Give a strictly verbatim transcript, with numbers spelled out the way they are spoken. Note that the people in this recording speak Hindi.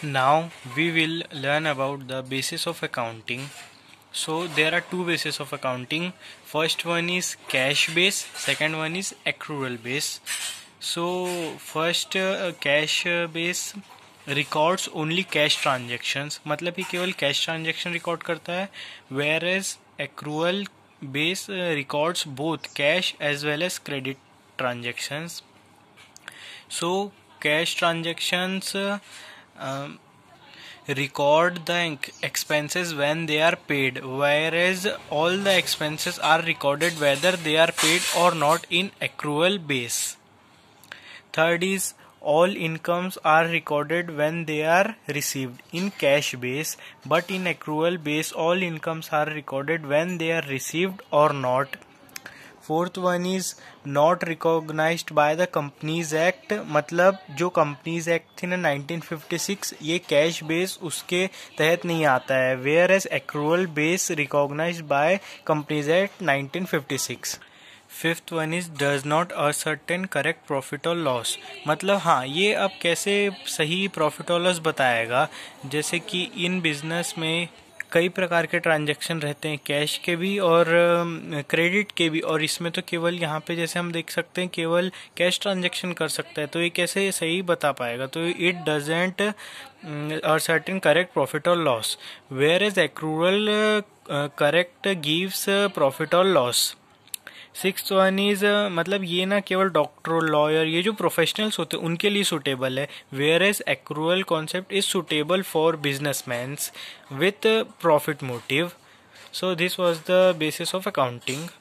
Now we will learn about the basis of accounting. So there are two bases of accounting. First one is cash base, second one is accrual base. So first uh, cash uh, base records only cash transactions, मतलब कि केवल cash transaction record करता है, whereas accrual base uh, records both cash as well as credit transactions. So cash transactions uh, um, record the expenses when they are paid, whereas all the expenses are recorded whether they are paid or not in accrual base. Third is all incomes are recorded when they are received in cash base, but in accrual base all incomes are recorded when they are received or not. Fourth one is not recognised by the companies act, मतलब जो कंपनीज एक्ट थी ना नाइनटीन फिफ्टी सिक्स, ये कैश बेस उसके तहत नहीं आता है, where as accrual base recognised by companies act nineteen fifty six. Fifth one is does not ascertain correct profit और लॉस, मतलब हाँ ये अब कैसे सही प्रॉफिट और लॉस बताएगा. जैसे कि इन बिजनेस में कई प्रकार के ट्रांजैक्शन रहते हैं, कैश के भी और क्रेडिट के भी, और इसमें तो केवल यहाँ पे जैसे हम देख सकते हैं केवल कैश ट्रांजैक्शन कर सकता है, तो ये कैसे सही बता पाएगा. तो it doesn't ascertain correct profit और loss, where as accrual correct gives profit और लॉस. सिक्स वन इज मतलब ये ना केवल डॉक्टर और लॉयर, ये जो प्रोफेशनल्स होते हैं उनके लिए सूटेबल है, where as accrual concept is suitable for businessmans with profit motive. So this was the basis of accounting.